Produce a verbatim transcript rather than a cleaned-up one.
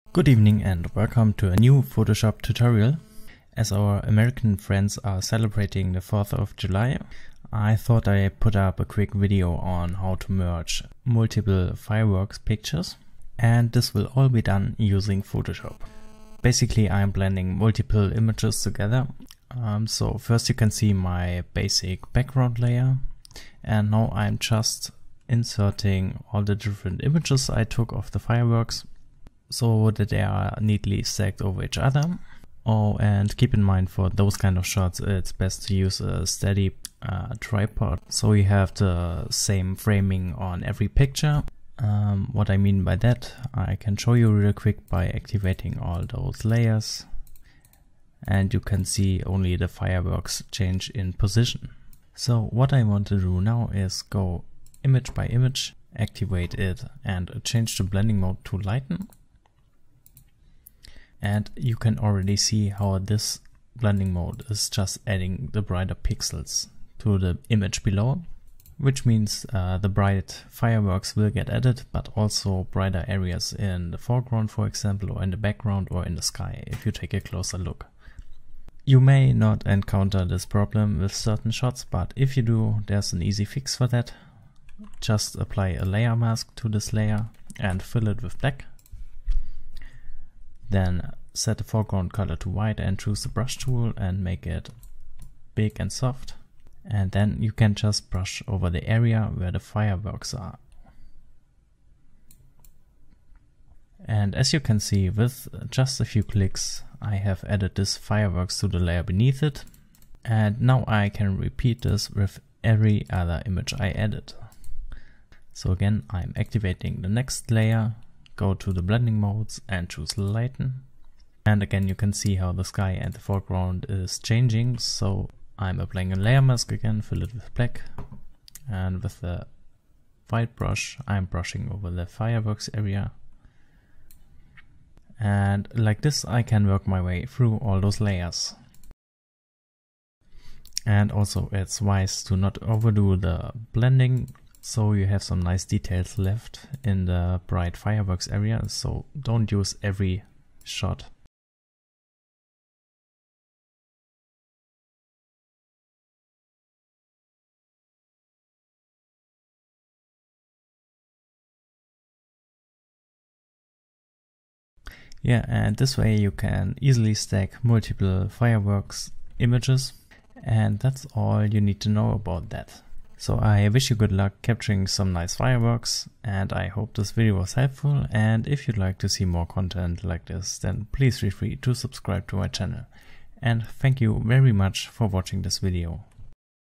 Good evening and welcome to a new Photoshop tutorial. As our American friends are celebrating the fourth of July, I thought I'd put up a quick video on how to merge multiple fireworks pictures, and this will all be done using Photoshop. Basically, I'm blending multiple images together. Um, so first you can see my basic background layer, and now I'm just inserting all the different images I took of the fireworks so that they are neatly stacked over each other. Oh, and keep in mind, for those kind of shots it's best to use a steady uh, tripod so you have the same framing on every picture. Um, what I mean by that, I can show you real quick by activating all those layers, and you can see only the fireworks change in position. So what I want to do now is go image by image, activate it, and change the blending mode to lighten. And you can already see how this blending mode is just adding the brighter pixels to the image below, which means uh, the bright fireworks will get added, but also brighter areas in the foreground, for example, or in the background or in the sky, if you take a closer look. You may not encounter this problem with certain shots, but if you do, there's an easy fix for that. Just apply a layer mask to this layer and fill it with black. Then set the foreground color to white and choose the brush tool and make it big and soft. And then you can just brush over the area where the fireworks are. And as you can see, with just a few clicks, I have added this fireworks to the layer beneath it. And now I can repeat this with every other image I added. So again, I'm activating the next layer, go to the blending modes and choose lighten. And again, you can see how the sky and the foreground is changing. So I'm applying a layer mask again, fill it with black, and with the white brush I'm brushing over the fireworks area. And like this I can work my way through all those layers. And also it's wise to not overdo the blending, so you have some nice details left in the bright fireworks area, so don't use every shot. Yeah, and this way you can easily stack multiple fireworks images, and that's all you need to know about that. So I wish you good luck capturing some nice fireworks, and I hope this video was helpful, and if you'd like to see more content like this, then please feel free to subscribe to my channel. And thank you very much for watching this video.